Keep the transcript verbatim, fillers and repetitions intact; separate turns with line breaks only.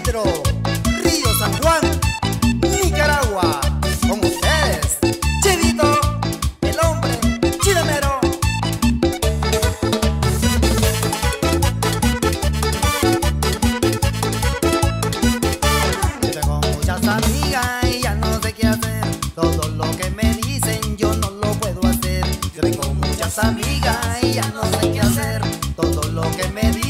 Centro, Río San Juan, Nicaragua. Con ustedes, Chivito, el hombre chilenero. Tengo muchas amigas y ya no sé qué hacer. Todo lo que me dicen yo no lo puedo hacer. Yo tengo muchas amigas y ya no sé qué hacer. Todo lo que me dicen